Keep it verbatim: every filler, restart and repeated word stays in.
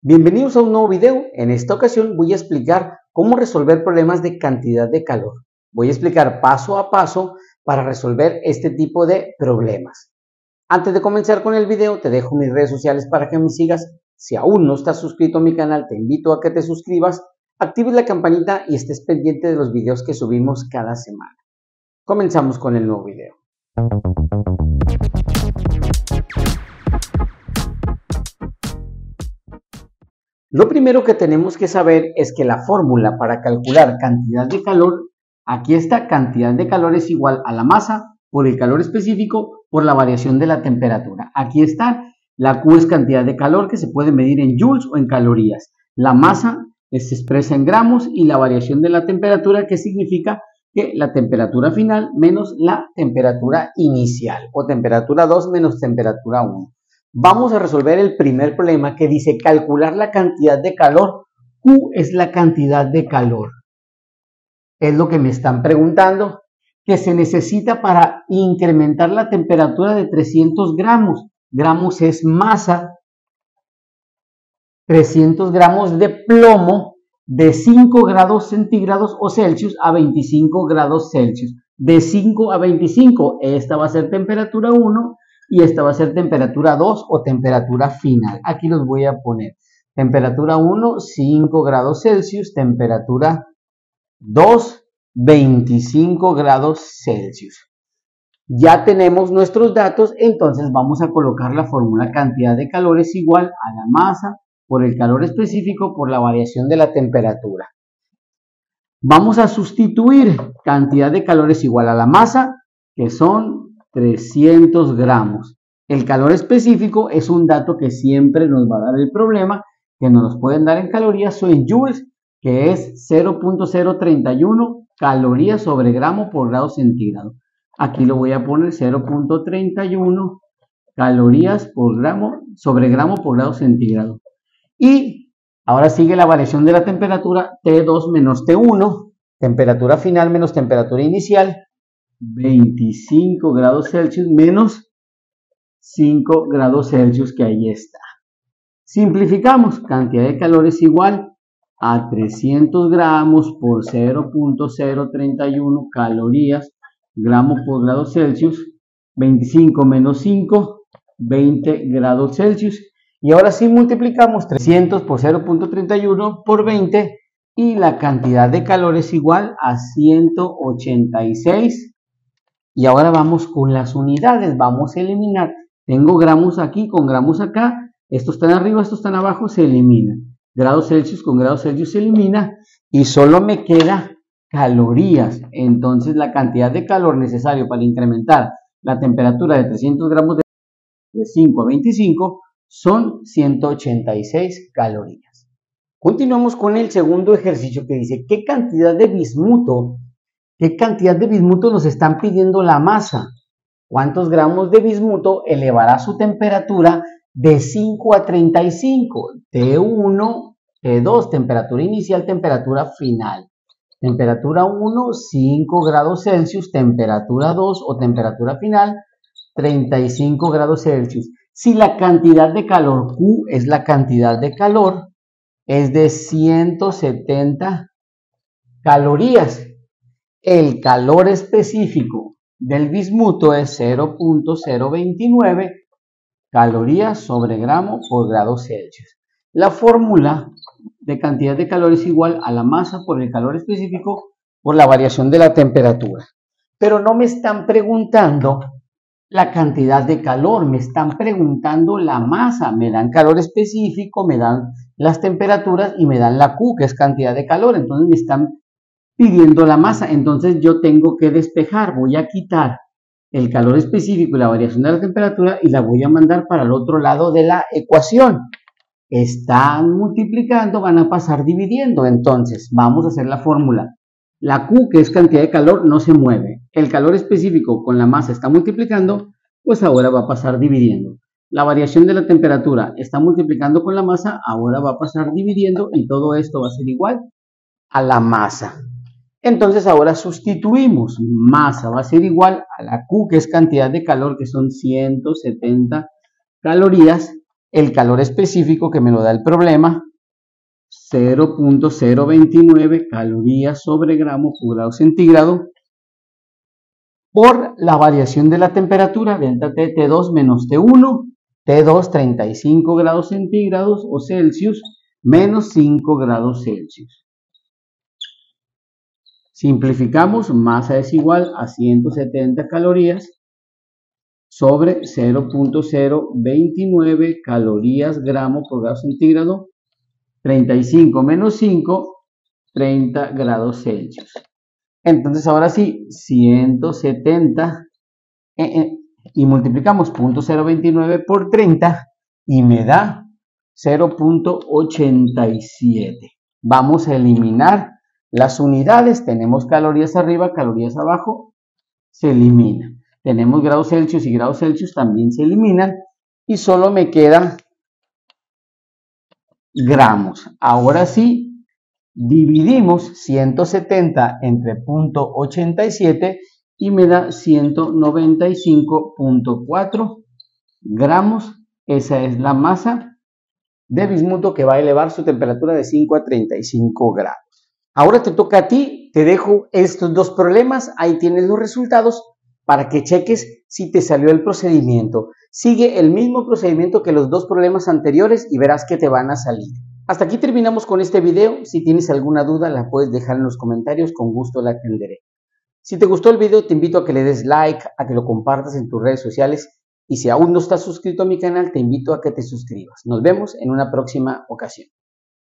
Bienvenidos a un nuevo video. En esta ocasión voy a explicar cómo resolver problemas de cantidad de calor. Voy a explicar paso a paso para resolver este tipo de problemas. Antes de comenzar con el video, te dejo mis redes sociales para que me sigas. Si aún no estás suscrito a mi canal, te invito a que te suscribas, actives la campanita y estés pendiente de los videos que subimos cada semana. Comenzamos con el nuevo video. Lo primero que tenemos que saber es que la fórmula para calcular cantidad de calor, aquí está, cantidad de calor es igual a la masa por el calor específico por la variación de la temperatura. Aquí está, la Q es cantidad de calor que se puede medir en joules o en calorías. La masa se expresa en gramos y la variación de la temperatura, que significa que la temperatura final menos la temperatura inicial, o temperatura dos menos temperatura uno. Vamos a resolver el primer problema que dice calcular la cantidad de calor. Q es la cantidad de calor. Es lo que me están preguntando, que se necesita para incrementar la temperatura de trescientos gramos. Gramos es masa. trescientos gramos de plomo de cinco grados centígrados o Celsius a veinticinco grados Celsius. De cinco a veinticinco, esta va a ser temperatura uno. Y esta va a ser temperatura dos o temperatura final. Aquí los voy a poner. Temperatura uno, cinco grados Celsius. Temperatura dos, veinticinco grados Celsius. Ya tenemos nuestros datos, entonces vamos a colocar la fórmula cantidad de calor es igual a la masa por el calor específico por la variación de la temperatura. Vamos a sustituir cantidad de calor es igual a la masa, que son trescientos gramos. El calor específico es un dato que siempre nos va a dar el problema, que nos los pueden dar en calorías o en joules, que es cero punto cero treinta y uno calorías sobre gramo por grado centígrado. Aquí lo voy a poner cero punto treinta y uno calorías por gramo sobre gramo por grado centígrado. Y ahora sigue la variación de la temperatura, T dos menos T uno, temperatura final menos temperatura inicial, veinticinco grados Celsius menos cinco grados Celsius, que ahí está. Simplificamos, cantidad de calor es igual a trescientos gramos por cero punto cero treinta y uno calorías gramo por grado Celsius, veinticinco menos cinco, veinte grados Celsius. Y ahora sí multiplicamos trescientos por cero punto treinta y uno por veinte y la cantidad de calor es igual a ciento ochenta y seis. Y ahora vamos con las unidades, vamos a eliminar. Tengo gramos aquí con gramos acá, estos están arriba, estos están abajo, se eliminan. Grados Celsius con grados Celsius se elimina y solo me queda calorías. Entonces la cantidad de calor necesario para incrementar la temperatura de trescientos gramos de cinco a veinticinco son ciento ochenta y seis calorías. Continuamos con el segundo ejercicio que dice, ¿qué cantidad de bismuto ¿Qué cantidad de bismuto nos están pidiendo la masa? ¿Cuántos gramos de bismuto elevará su temperatura de cinco a treinta y cinco? T uno, T dos, temperatura inicial, temperatura final. Temperatura uno, cinco grados Celsius, temperatura dos o temperatura final, treinta y cinco grados Celsius. Si la cantidad de calor, Q es la cantidad de calor, es de ciento setenta calorías. El calor específico del bismuto es cero punto cero veintinueve calorías sobre gramo por grado Celsius. La fórmula de cantidad de calor es igual a la masa por el calor específico por la variación de la temperatura. Pero no me están preguntando la cantidad de calor, me están preguntando la masa. Me dan calor específico, me dan las temperaturas y me dan la Q, que es cantidad de calor. Entonces me están pidiendo la masa, entonces yo tengo que despejar, voy a quitar el calor específico y la variación de la temperatura y la voy a mandar para el otro lado de la ecuación. Están multiplicando, van a pasar dividiendo, entonces vamos a hacer la fórmula. La Q, que es cantidad de calor, no se mueve. El calor específico con la masa está multiplicando, pues ahora va a pasar dividiendo. La variación de la temperatura está multiplicando con la masa, ahora va a pasar dividiendo y todo esto va a ser igual a la masa. Entonces ahora sustituimos, masa va a ser igual a la Q, que es cantidad de calor, que son ciento setenta calorías, el calor específico que me lo da el problema, cero punto cero veintinueve calorías sobre gramo por grado centígrado, por la variación de la temperatura, delta T, T dos menos T uno, T dos treinta y cinco grados centígrados o Celsius, menos cinco grados Celsius. Simplificamos, masa es igual a ciento setenta calorías sobre cero punto cero veintinueve calorías gramo por grado centígrado, treinta y cinco menos cinco, treinta grados Celsius. Entonces ahora sí, ciento setenta eh, eh, y multiplicamos punto cero veintinueve por treinta y me da cero punto ochenta y siete. Vamos a eliminar las unidades, tenemos calorías arriba, calorías abajo, se eliminan. Tenemos grados Celsius y grados Celsius, también se eliminan. Y solo me quedan gramos. Ahora sí, dividimos ciento setenta entre punto ochenta y siete y me da ciento noventa y cinco punto cuatro gramos. Esa es la masa de bismuto que va a elevar su temperatura de cinco a treinta y cinco grados. Ahora te toca a ti, te dejo estos dos problemas, ahí tienes los resultados para que cheques si te salió el procedimiento. Sigue el mismo procedimiento que los dos problemas anteriores y verás que te van a salir. Hasta aquí terminamos con este video. Si tienes alguna duda la puedes dejar en los comentarios, con gusto la atenderé. Si te gustó el video te invito a que le des like, a que lo compartas en tus redes sociales y si aún no estás suscrito a mi canal te invito a que te suscribas. Nos vemos en una próxima ocasión.